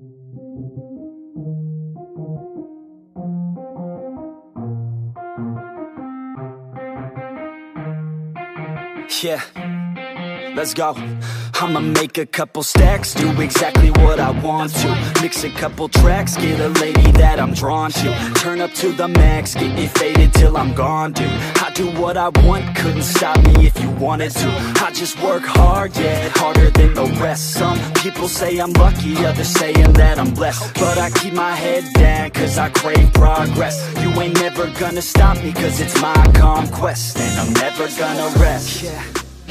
Yeah, let's go. I'ma make a couple stacks, do exactly what I want to. Mix a couple tracks, get a lady that I'm drawn to. Turn up to the max, get it faded till I'm gone, dude. I do what I want, couldn't stop me if you wanted to. I just work hard, yeah, harder than the rest. Some people say I'm lucky, others saying that I'm blessed. But I keep my head down, cause I crave progress. You ain't never gonna stop me, cause it's my conquest. And I'm never gonna rest, yeah.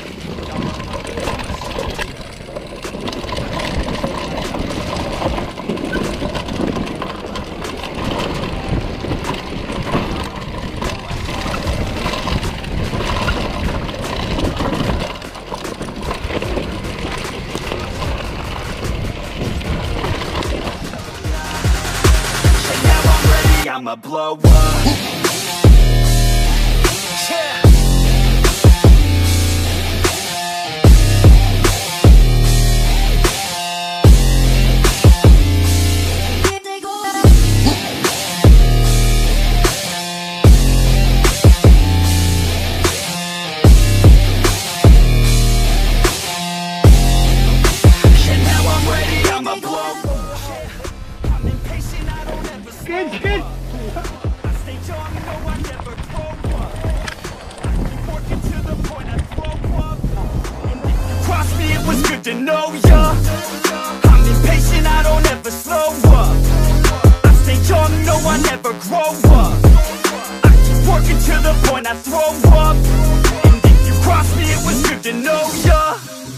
I'ma blow up. Yeah. Good. It was good to know ya. I'm impatient, I don't ever slow up. I stay young, no, I never grow up. I keep working to the point I throw up. And if you cross me, it was good to know ya.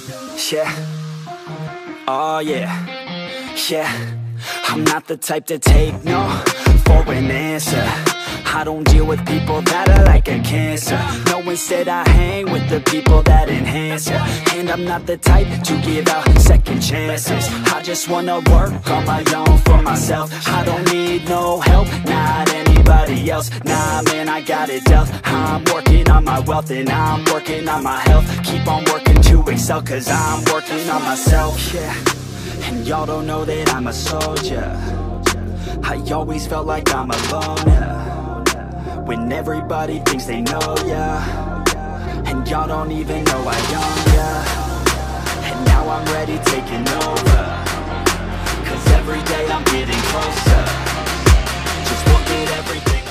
Yeah, oh yeah, yeah. I'm not the type to take no for an answer. I don't deal with people that are like a cancer. No, instead I hang with the people that enhance ya. And I'm not the type to give out second chances. I just wanna work on my own for myself. I don't need no help, not anybody else. Nah, man, I got it dealt. I'm working on my wealth and I'm working on my health. Keep on working to excel, cause I'm working on myself, yeah. And y'all don't know that I'm a soldier. I always felt like I'm alone, yeah. When everybody thinks they know ya, and y'all don't even know I own ya. And now I'm ready taking over, cause every day I'm getting closer. Just look at everything.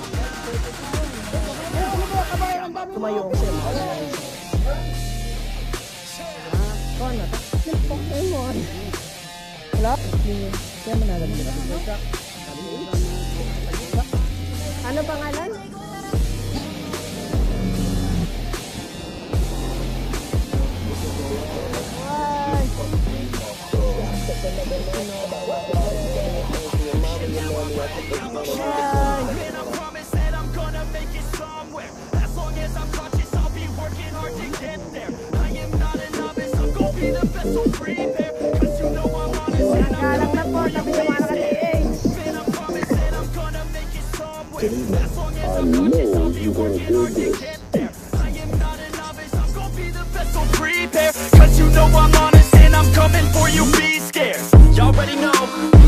Tumayong siya mo. Kon na ta. Pokemon. Hello? Siya manalag dito. Ano pangalan? Galang na po, sabi niyo mga I know you're gonna do this. Cause you know I'm honest and I'm coming for you, be scared. Y'all already know